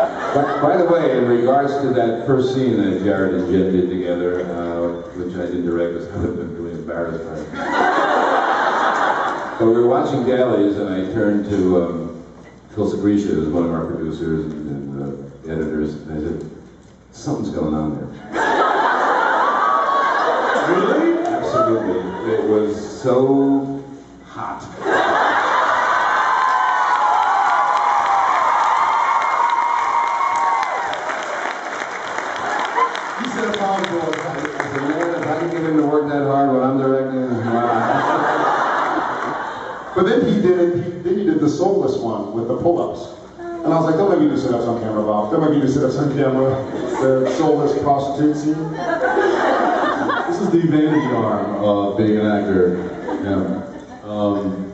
By the way, in regards to that first scene that Jared and Jen did together, which I didn't direct because I would have been really embarrassed by it. But we were watching dailies, and I turned to Phil Sagrisha, who's one of our producers and editors, and I said, something's going on there. Really? Absolutely. It was so hot. You said a powerful. I said, man, if I can get him to work that hard when I'm directing, But then he did the soulless one with the pull-ups. And I was like, don't let me do sit-ups on camera, Bob. Don't let me do sit-ups on camera. The soulless prostitute scene. This is the vanity arm of being an actor. Yeah.